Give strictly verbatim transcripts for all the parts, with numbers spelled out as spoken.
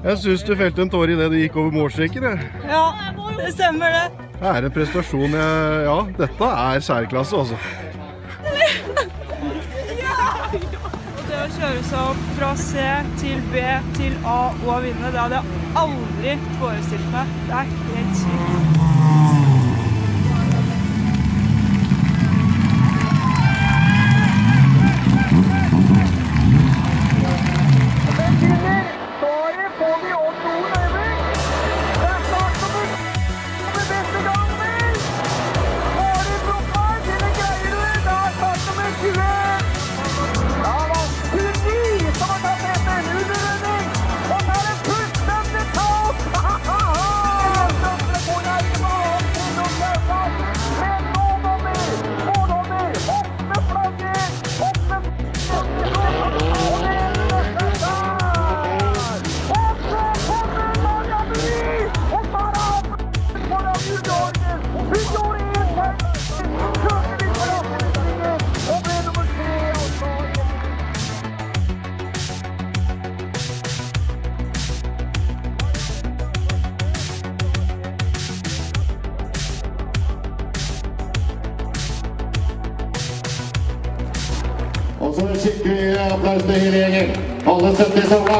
Jeg synes du felte en tår i det du gikk over målstreken, jeg. Ja, det stemmer det. Det er en prestasjon, jeg... ja, dette er særklasse, altså. Og det å kjøre seg opp fra C til B til A og vinne, det hadde jeg aldri forestilt meg. Det er helt sykt. Og så en skikkelig applaus til hele gjengen. Alle støtter i samla.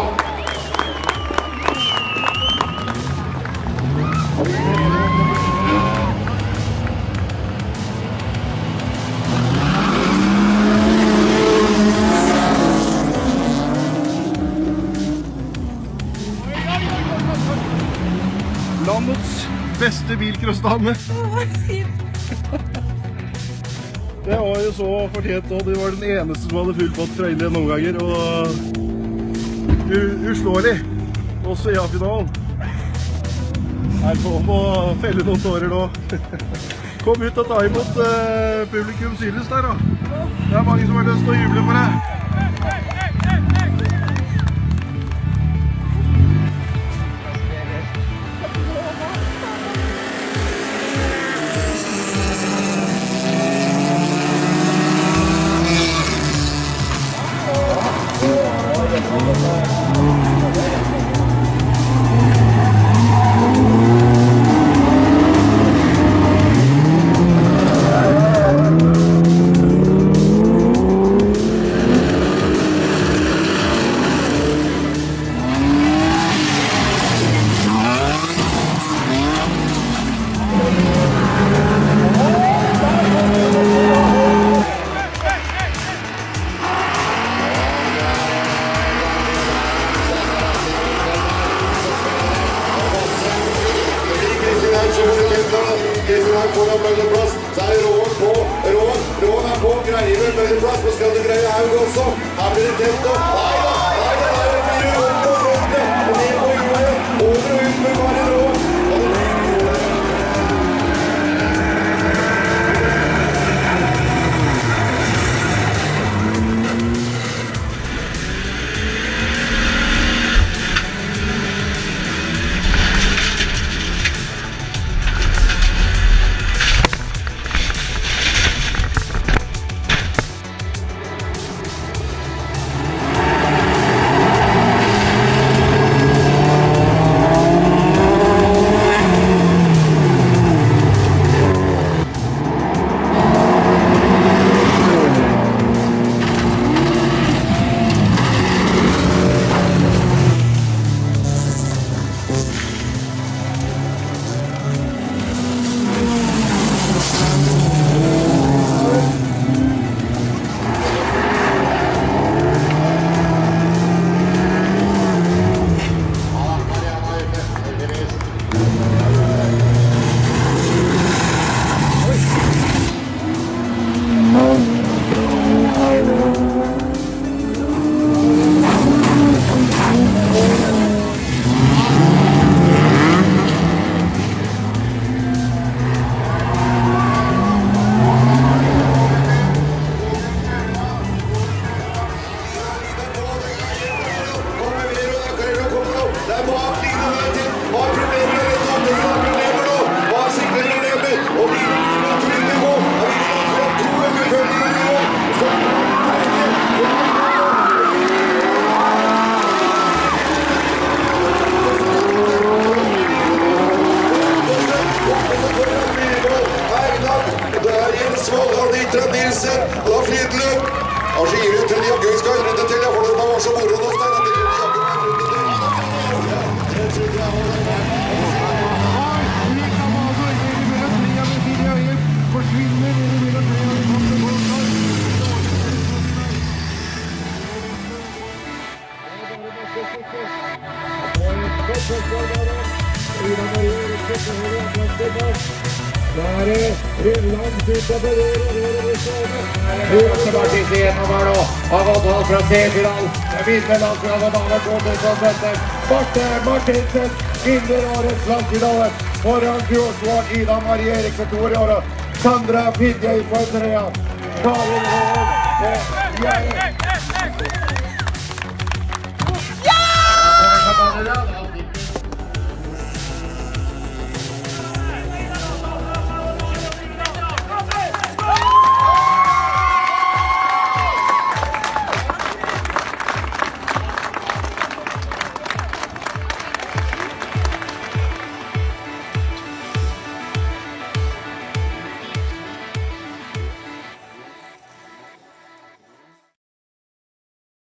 Landets beste bilcrossdame. Det var jo så fortjent, og du var den eneste som hadde full pott fra Indien noen ganger, og uslåelig, også i A-finalen. Her får man å felle noen tårer nå. Kom ut og ta imot uh, publikum synes der da. Det er mange som har lyst til å juble for deg. Kristian foran mølleplass, så er det Råen på, Råen, Råen er på, greier vel mølleplass, nå skal det greie Haug også, her blir det tett opp, nei da, nei da, nei da, det blir jo opp på frontet, og ned på jordet, over og ut med Karin Råen, og det blir jordet. Ida Marie Eriksen til høyre, Atlantis bak. Da er det Rødland ut av Bøyre. Martins igjennom her nå. Har gått halv fra C-final. Det vinner landsfinalen av Danmark to tusen sytten. Marte Martinsen vinner årets landsfinale. Foran fjordsvart Ida Marie Eriksen to år i året. Sandra Fidjei på en trea. Karin Hård. Ja!